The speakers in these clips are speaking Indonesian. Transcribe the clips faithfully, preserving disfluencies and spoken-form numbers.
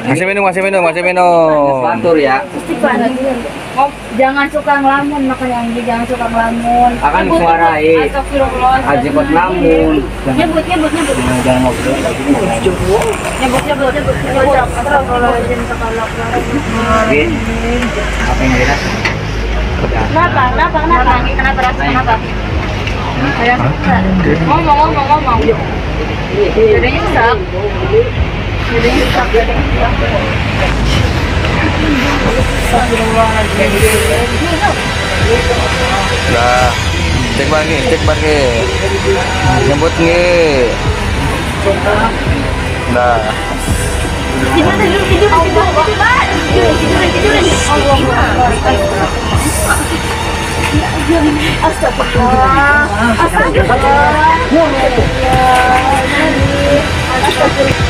Masih minum, masih minum, masih minum. Batur ya. Oh, jangan suka ngelamun, makanya Anggi jangan suka ngelamun. Akan Nyebut, suarai. Astagfirullah. Aja buat ngelamun. Nyebut, nyebut, nyebut. Jangan ngobrol. Nyebut, nyebut, nyebut. Astagfirullahaladzim, Din, apa yang lihat? Kenapa? Kenapa? Kenapa? Kenapa? Kenapa? Ngomong, ngomong, ngomong. Jadi nyesek. Jadi nyesek. Dah. Cek bagi, cek bagi. Nyebut nge. Dah. Tidur, tidur, tidur, tidur, tidur, tidur, Astagfirullah. Astagfirullah. Astagfirullah.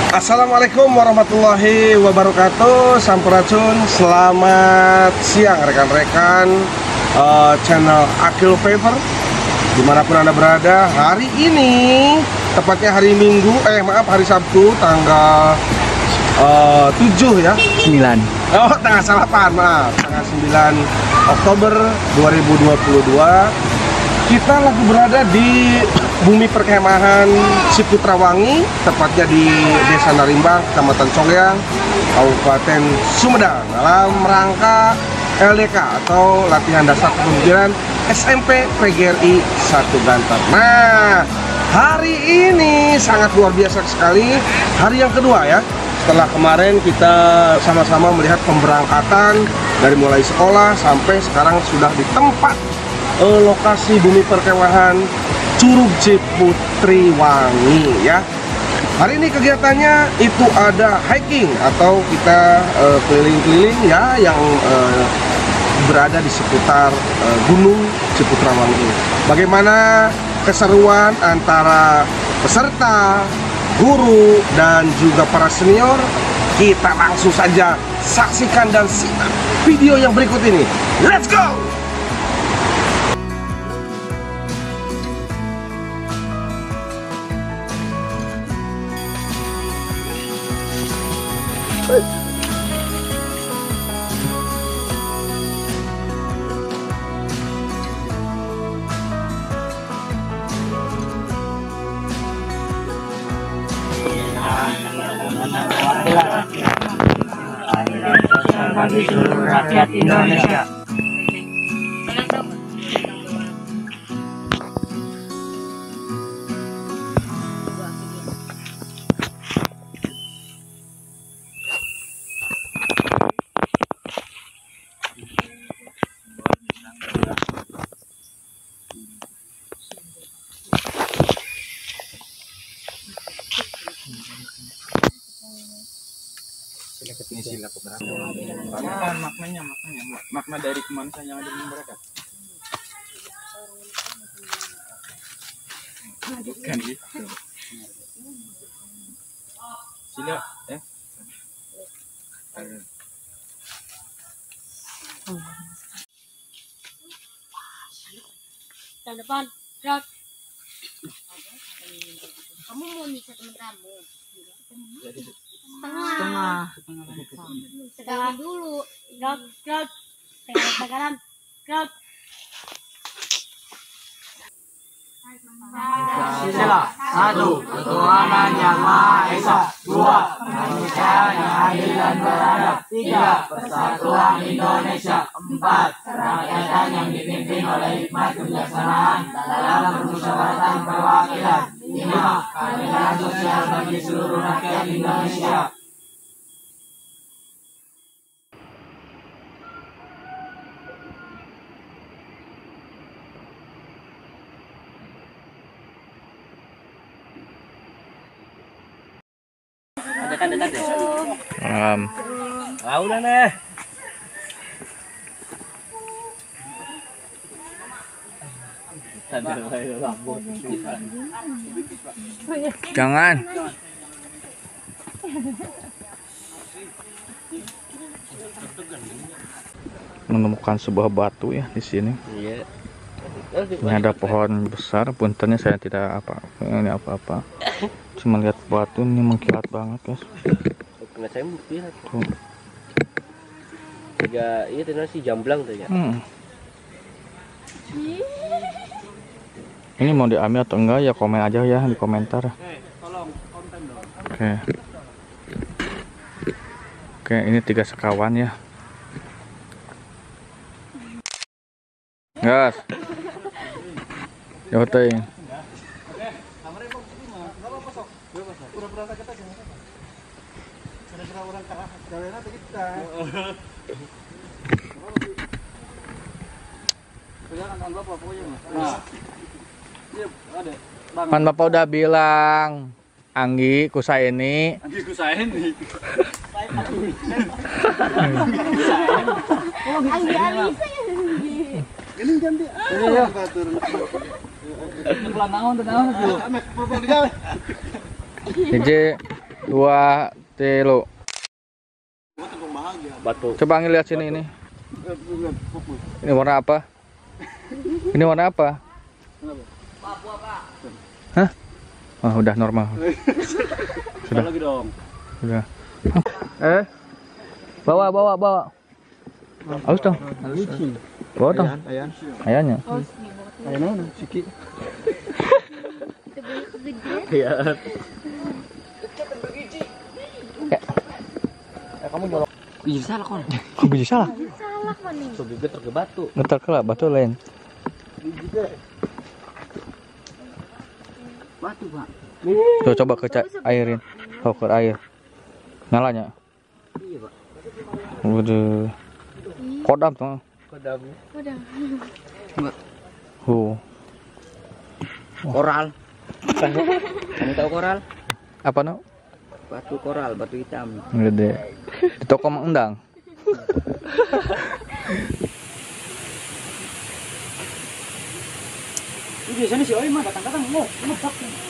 Assalamualaikum warahmatullahi wabarakatuh. Sampurasun, selamat siang rekan-rekan uh, channel Akil Paper dimanapun Anda berada. Hari ini tepatnya hari Minggu, eh maaf hari Sabtu tanggal uh, tujuh ya sembilan. Oh tanggal salapan, maaf tanggal sembilan Oktober dua ribu dua puluh dua. Kita lagi berada di bumi perkemahan Ciputra Wangi, tepatnya di Desa Narimbang, Kecamatan Congyang, Kabupaten Sumedang, dalam rangka L D K atau latihan dasar kepemimpinan S M P P G R I satu Gantar. Nah, hari ini sangat luar biasa sekali, hari yang kedua ya. Setelah kemarin kita sama-sama melihat pemberangkatan dari mulai sekolah sampai sekarang sudah di tempat eh, lokasi bumi perkemahan Curug Ciputri Wangi ya. Hari ini kegiatannya itu ada hiking atau kita keliling-keliling uh, ya yang uh, berada di seputar uh, Gunung Ciputra Wangi. Bagaimana keseruan antara peserta, guru dan juga para senior? Kita langsung saja saksikan dan simak video yang berikut ini. Let's go! Bagi seluruh rakyat Indonesia. Ini sila keberapa? Makna, maknanya, maknanya, makna dari kemanusiaan yang ada di mereka. Bukan gitu. Sila, eh? Tahun depan, gerak. Kamu mau nikah teman kamu? Setengah. Setengah dulu. Gerak, gerak. Setengah kanan. Gerak. Sila satu, ketuhanan yang Maha Esa. Dua, kemanusiaan yang adil dan beradab. Tiga, persatuan Indonesia. Empat, kerakyatan yang dipimpin oleh hikmat kebijaksanaan dalam permusyawaratan perwakilan. Lima, keadilan sosial bagi seluruh rakyat Indonesia. Um, Ah, udah nih. jangan. Menemukan sebuah batu ya di sini. Iya. Ini ada pohon besar, puntennya saya tidak apa ini apa-apa. Cuma lihat batu ini mengkilat banget, guys. Kena saya mungkin. Tuh. Tiga, iya tadi si jamblang tuh ya. Hmm. Ini mau diambil atau enggak ya komen aja ya di komentar. Oke. Oke, ini tiga sekawan ya. Gas. Yotein. Kan Bapak udah bilang Anggi kusa ini. Anggi kusa ini. Anggi Alisa ya. Ini ganti. Iya. Pelan naon teh naon tuh. Jadi dua, telu. Batu. Coba ngeliat sini ini. Ini warna apa? Ini warna apa? Hah? Oh, udah normal. Sudah. Lagi dong. Sudah. Eh? Bawa, bawa, bawa. Aus dong. Bawa dong. Ayan. Ayahnya. Ayan mana? Siki. Iya. Kamu nyolok. Biji salah kon. Kok biji salah? Salah kan nih. So bibit terke batu. Ngetar ke lah, batu lain. Batu, Pak. Tuh, coba ke airin. Kau ke air. Nyalanya. Iya, Pak. Udah. Kodam tuh. Kodam. Udah. Huh. Koral. Kamu tahu koral? Apa no? Batu koral, batu hitam. Gede. Di toko Mang Endang. Ini biasanya si Oi mah datang-datang mau, mau